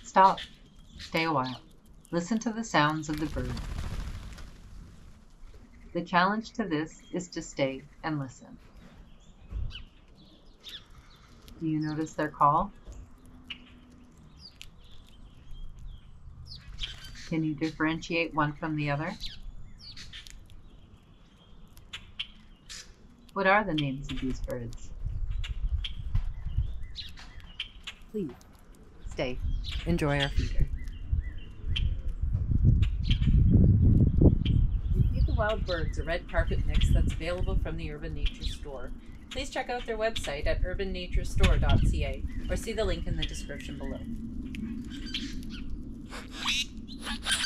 Stop. Stay a while. Listen to the sounds of the bird. The challenge to this is to stay and listen. Do you notice their call? Can you differentiate one from the other? What are the names of these birds? Please, stay. Enjoy our feeder. Feed the Wild Birds, a red carpet mix that's available from the Urban Nature Store. Please check out their website at urbannaturestore.ca or see the link in the description below.